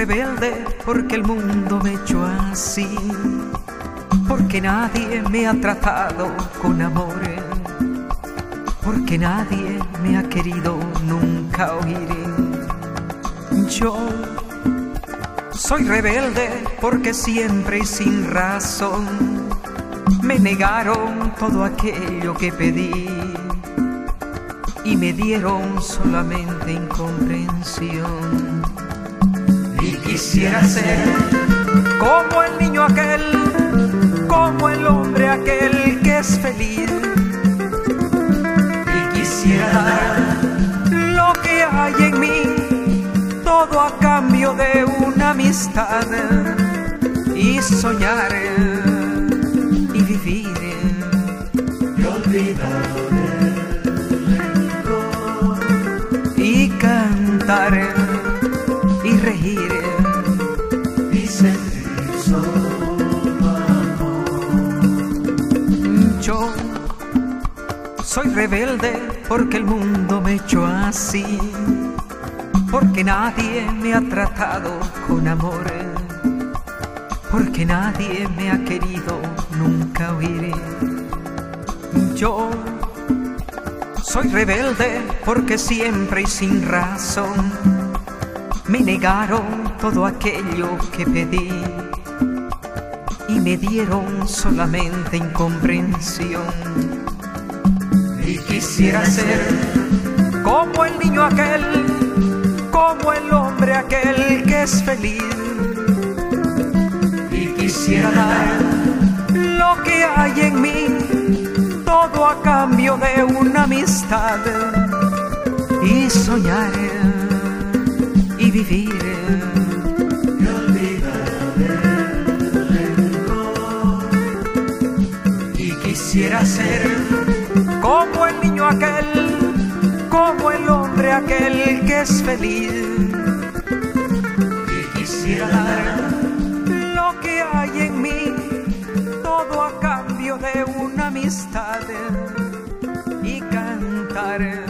rebelde porque el mundo me echó así, porque nadie me ha tratado con amor, porque nadie me ha querido nunca oír. Yo soy rebelde porque siempre y sin razón me negaron todo aquello que pedí y me dieron solamente incomprensión. Y quisiera ser como el niño aquel, como el hombre aquel que es feliz. Y quisiera dar lo que hay en mí, todo a cambio de una amistad, y soñar y vivir y olvidar el rencor y cantar y reír y sentir solo amor. Yo soy rebelde porque el mundo me echó así, porque nadie me ha tratado con amor, porque nadie me ha querido nunca oír. Yo soy rebelde porque siempre y sin razón me negaron todo aquello que pedí y me dieron solamente incomprensión. Y quisiera ser como el niño aquel, como el hombre aquel que es feliz. Y quisiera dar lo que hay en mí, todo a cambio de una amistad, y soñar y vivir y olvidar el rencor. Y quisiera ser como el niño aquel, como el hombre aquel que es feliz. Y quisiera dar lo que hay en mí, todo a cambio de una amistad, y cantar